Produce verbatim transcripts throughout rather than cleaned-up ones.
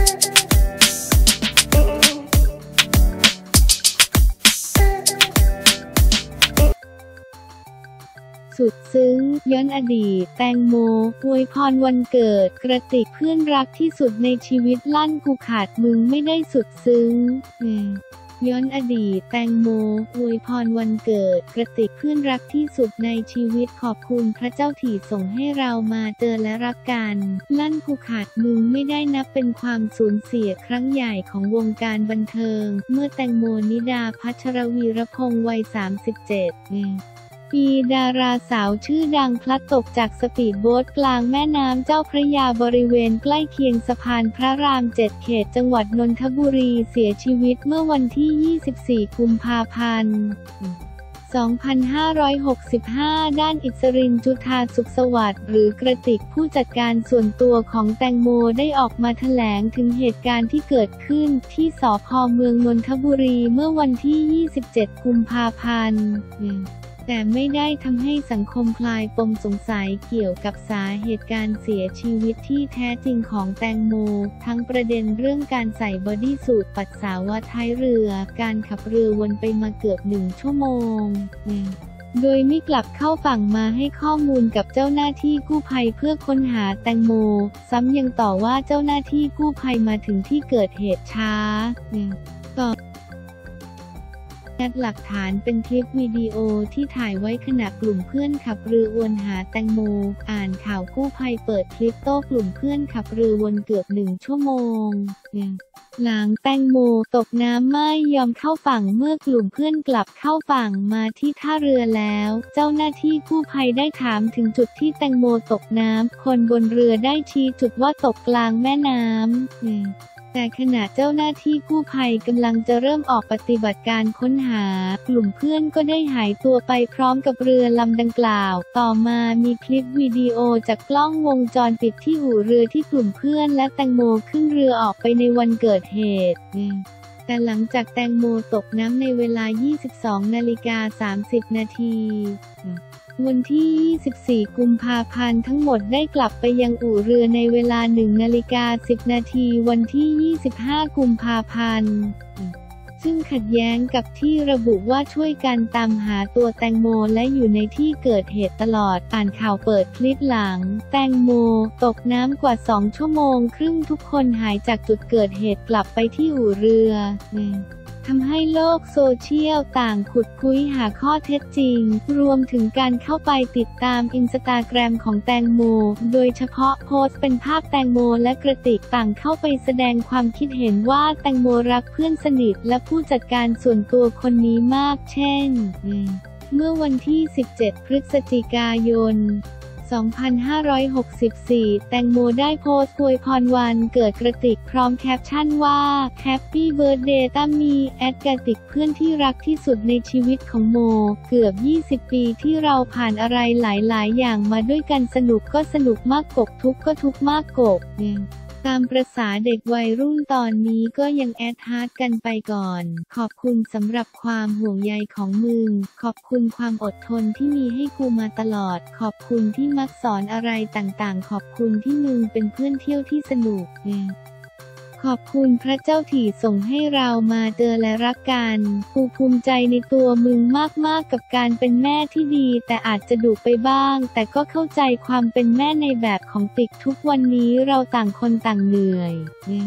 สุดซึ้งย้อนอดีตแตงโมอวยพรวันเกิดกระติกเพื่อนรักที่สุดในชีวิตลั่นกูขาดมึงไม่ได้สุดซึ้งย้อนอดีตแตงโมอวยพรวันเกิดกระติกเพื่อนรักที่สุดในชีวิตขอบคุณพระเจ้าที่ส่งให้เรามาเจอและรักกันลั่นกูขาดมึงไม่ได้นับเป็นความสูญเสียครั้งใหญ่ของวงการบันเทิงเมื่อแตงโมนิดาภัชรวีรพงษ์วัยสามสิบเจ็ดปีดาราสาวชื่อดังพลัดตกจากสปีดโบ๊ทกลางแม่น้ำเจ้าพระยาบริเวณใกล้เคียงสะพานพระรามเจ็ดเขตจังหวัดนนทบุรีเสียชีวิตเมื่อวันที่ยี่สิบสี่กุมภาพันธ์ สองพันห้าร้อยหกสิบห้า ด้านอิสรินจุฑาสุขสวัสดิ์หรือกระติกผู้จัดการส่วนตัวของแตงโมได้ออกมาแถลงถึงเหตุการณ์ที่เกิดขึ้นที่สภ.เมืองนนทบุรีเมื่อวันที่ยี่สิบเจ็ดกุมภาพันธ์แต่ไม่ได้ทำให้สังคมคลายปมสงสัยเกี่ยวกับสาเหตุการเสียชีวิตที่แท้จริงของแตงโมทั้งประเด็นเรื่องการใส่บอดี้สูทปัสสาวะท้ายเรือการขับเรือวนไปมาเกือบหนึ่งชั่วโมงโดยไม่กลับเข้าฝั่งมาให้ข้อมูลกับเจ้าหน้าที่กู้ภัยเพื่อค้นหาแตงโมซ้ำยังต่อว่าเจ้าหน้าที่กู้ภัยมาถึงที่เกิดเหตุช้าต่อหลักฐานเป็นคลิปวิดีโอที่ถ่ายไว้ขณะกลุ่มเพื่อนขับเรือวนหาแตงโมอ่านข่าวกู้ภัยเปิดคลิปโต้กลุ่มเพื่อนขับเรือวนเกือบหนึ่งชั่วโมงหลังแตงโมตกน้ำไม่ยอมเข้าฝั่งเมื่อกลุ่มเพื่อนกลับเข้าฝั่งมาที่ท่าเรือแล้วเจ้าหน้าที่กู้ภัยได้ถามถึงจุดที่แตงโมตกน้ำคนบนเรือได้ชี้จุดว่าตกกลางแม่น้ำแต่ขณะเจ้าหน้าที่กู้ภัยกำลังจะเริ่มออกปฏิบัติการค้นหากลุ่มเพื่อนก็ได้หายตัวไปพร้อมกับเรือลำดังกล่าวต่อมามีคลิปวิดีโอจากกล้องวงจรปิดที่อู่เรือที่กลุ่มเพื่อนและแตงโมขึ้นเรือออกไปในวันเกิดเหตุแต่หลังจากแตงโมตกน้ำในเวลา ยี่สิบสองนาฬิกาสามสิบนาทีวันที่ยี่สิบสี่กุมภาพันธ์ทั้งหมดได้กลับไปยังอู่เรือในเวลาหนึ่งนาฬิกาสิบนาทีวันที่ยี่สิบห้ากุมภาพันธ์ซึ่งขัดแย้งกับที่ระบุว่าช่วยกันตามหาตัวแตงโมและอยู่ในที่เกิดเหตุตลอดอ่านข่าวเปิดคลิปหลังแตงโมตกน้ำกว่าสองชั่วโมงครึ่งทุกคนหายจากจุดเกิดเหตุกลับไปที่อู่เรือทำให้โลกโซเชียลต่างขุดคุยหาข้อเท็จจริงรวมถึงการเข้าไปติดตามอินสตาแกรมของแตงโมโดยเฉพาะโพสต์เป็นภาพแตงโมและกระติกต่างเข้าไปแสดงความคิดเห็นว่าแตงโมรักเพื่อนสนิทและผู้จัดการส่วนตัวคนนี้มากเช่นเมื่อวันที่สิบเจ็ดพฤศจิกายนสองพันห้าร้อยหกสิบสี่ แตงโมได้โพสต์อวยพรวันเกิดกระติกพร้อมแคปชั่นว่า Happy Birthday ตั้มมีแอดกระติกเพื่อนที่รักที่สุดในชีวิตของโมเกือบยี่สิบปีที่เราผ่านอะไรหลายๆอย่างมาด้วยกันสนุกก็สนุกมากกบทุกข์ก็ทุกข์มากกบตามประสาเด็กวัยรุ่นตอนนี้ก็ยังแอดฮาร์ดกันไปก่อนขอบคุณสำหรับความห่วงใยของมึงขอบคุณความอดทนที่มีให้กูมาตลอดขอบคุณที่มักสอนอะไรต่างๆขอบคุณที่มึงเป็นเพื่อนเที่ยวที่สนุกขอบคุณพระเจ้าที่ส่งให้เรามาเจอและรักกันกูภูมิใจในตัวมึงมากๆกับการเป็นแม่ที่ดีแต่อาจจะดุไปบ้างแต่ก็เข้าใจความเป็นแม่ในแบบของติ๊กทุกวันนี้เราต่างคนต่างเหนื่อย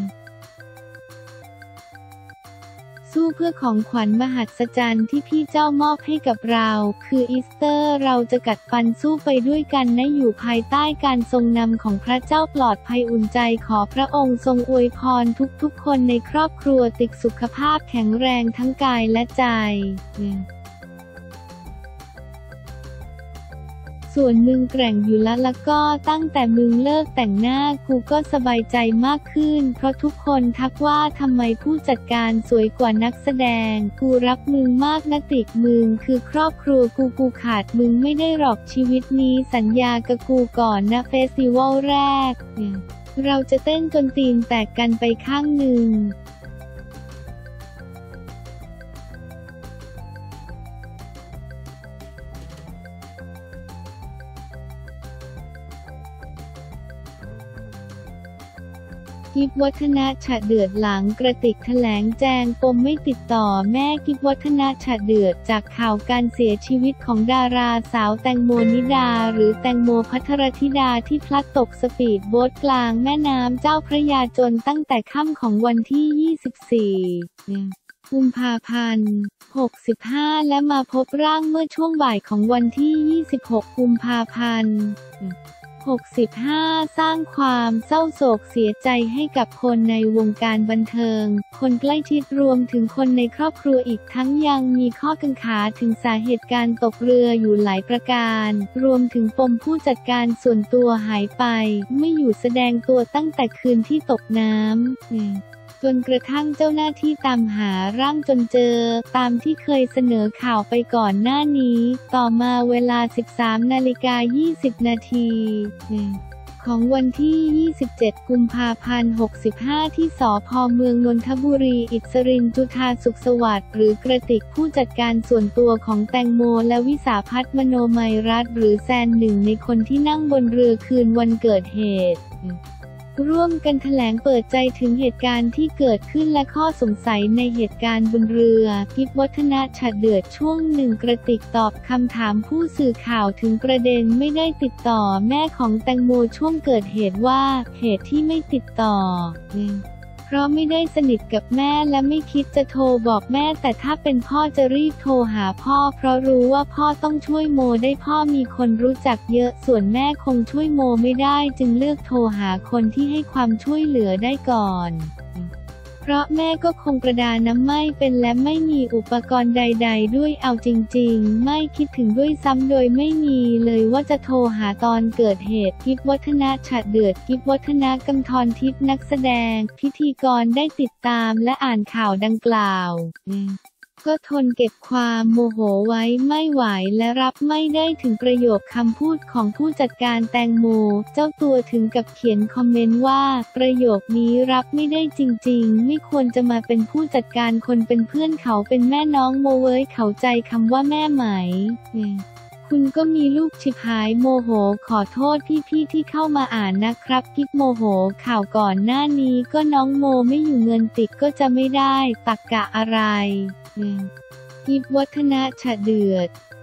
สู้เพื่อของขวัญมหัศจรรย์ที่พี่เจ้ามอบให้กับเราคืออีสเตอร์เราจะกัดฟันสู้ไปด้วยกันนะอยู่ภายใต้การทรงนำของพระเจ้าปลอดภัยอุ่นใจขอพระองค์ทรงอวยพรทุกๆคนในครอบครัวติ๊กสุขภาพแข็งแรงทั้งกายและใจส่วนมึงแกร่งอยู่ละแล้วก็ตั้งแต่มึงเลิกแต่งหน้ากูก็สบายใจมากขึ้นเพราะทุกคนทักว่าทำไมผู้จัดการสวยกว่านักแสดงกูรักมึงมากนะติ๊กมึงคือครอบครัวกูกูขาดมึงไม่ได้หรอกชีวิตนี้สัญญากับกูก่อนนะเฟสติวัลแรกเราจะเต้นจนตีนแตกกันไปข้างหนึ่งกกิฟวัฒนะฉะเดือดหลังกระติกแถลงแจงปมไม่ติดต่อแม่กิฟวัฒนะฉะเดือดจากข่าวการเสียชีวิตของดาราสาวแตงโมนิดาหรือแตงโมภัทรธิดาที่พลัดตกสปีดโบ๊ทกลางแม่น้ำเจ้าพระยาจนตั้งแต่ค่ำของวันที่ ยี่สิบสี่ กุมภาพันธ์ หกสิบห้า และมาพบร่างเมื่อช่วงบ่ายของวันที่ ยี่สิบหก กุมภาพันธ์ หกสิบห้า สร้างความเศร้าโศกเสียใจให้กับคนในวงการบันเทิงคนใกล้ชิดรวมถึงคนในครอบครัวอีกทั้งยังมีข้อกังขาถึงสาเหตุการตกเรืออยู่หลายประการรวมถึงปมผู้จัดการส่วนตัวหายไปไม่อยู่แสดงตัวตั้งแต่คืนที่ตกน้ำจนกระทั่งเจ้าหน้าที่ตามหาร่างจนเจอตามที่เคยเสนอข่าวไปก่อนหน้านี้ต่อมาเวลา สิบสามนาฬิกายี่สิบนาทีของวันที่ ยี่สิบเจ็ด กุมภาพันธ์ หกสิบห้า ที่สภ.เมืองนนทบุรีอิสรินจุฑาสุขสวัสดิ์หรือกระติกผู้จัดการส่วนตัวของแตงโมและวิสาภัทร มโนมัยรัตน์หรือแซนหนึ่งในคนที่นั่งบนเรือคืนวันเกิดเหตุร่วมกันแถลงเปิดใจถึงเหตุการณ์ที่เกิดขึ้นและข้อสงสัยในเหตุการณ์บนเรือกิฟวัฒนะฉะเดือดช่วงหนึ่งกระติกตอบคำถามผู้สื่อข่าวถึงประเด็นไม่ได้ติดต่อแม่ของแตงโมช่วงเกิดเหตุว่าเหตุที่ไม่ติดต่อเพราะไม่ได้สนิทกับแม่และไม่คิดจะโทรบอกแม่แต่ถ้าเป็นพ่อจะรีบโทรหาพ่อเพราะรู้ว่าพ่อต้องช่วยโมได้พ่อมีคนรู้จักเยอะส่วนแม่คงช่วยโมไม่ได้จึงเลือกโทรหาคนที่ให้ความช่วยเหลือได้ก่อนเพราะแม่ก็คงประดาน้ำไม่เป็นและไม่มีอุปกรณ์ใดๆด้วยเอาจริงๆไม่คิดถึงด้วยซ้ำโดยไม่มีเลยว่าจะโทรหาตอนเกิดเหตุกิฟวัฒนะฉะเดือดกิฟวัฒนะกำธรทิพย์นักแสดงพิธีกรได้ติดตามและอ่านข่าวดังกล่าวก็ทนเก็บความโมโหไว้ไม่ไหวและรับไม่ได้ถึงประโยคคำพูดของผู้จัดการแตงโมเจ้าตัวถึงกับเขียนคอมเมนต์ว่าประโยคนี้รับไม่ได้จริงๆไม่ควรจะมาเป็นผู้จัดการคนเป็นเพื่อนเขาเป็นแม่น้องโมเว้ยเข้าใจคำว่าแม่ไหมคุณก็มีลูกชิบหายโมโหขอโทษพี่ๆที่เข้ามาอ่านนะครับกิ๊บโมโหข่าวก่อนหน้านี้ก็น้องโมไม่อยู่เงินติดก็จะไม่ได้ตักกะอะไรกิฟวัฒนะฉะเดือด